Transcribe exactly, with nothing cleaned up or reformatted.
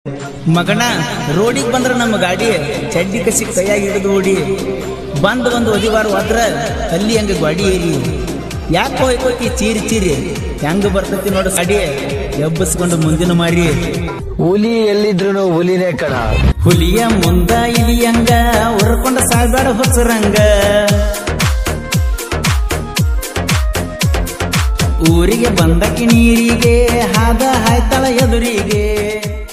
ಮಗನ ರೋಡಿಗೆ ಬಂದ್ರ ನಮ್ಮ ಗಾಡಿ ಚಡ್ಡಿ ಕಸಿ ಕೈಯಾಗಿ ಹಿಡಿದು ಓಡಿ ಬಂದ್ ಒಂದು ಒದಿವಾರ ಹೋದ್ರ ಅಲ್ಲಿ ಹಂಗ ಗಾಡಿ ಏರಿ ಯಾಕೆ ಹೋಯ್ಕೋತಿ ಚೀರಿ ಚೀರಿ ಹೆಂಗ ಬರ್ತೈತಿ ನೋಡು ಗಾಡಿ ಎಬ್ಬಸ್ಕೊಂಡು ಮುಂದಿನ ಮಾರಿ ಹುಲಿ ಎಲ್ಲಿದ್ರು ಹುಲಿನೇ ಕಣ ಹುಲಿಯ ಮುಂದ ಇಲಿಯಂಗ ಹೊರಕೊಂಡ ಸಾಯ್ಬೇಡ ಹೊಸರಂಗ ಊರಿಗೆ ಬಂದಕ್ಕೆ ನೀರಿಗೆ ಹಾದ ಹಾಯ್ತಳ ಎದುರಿಗೆ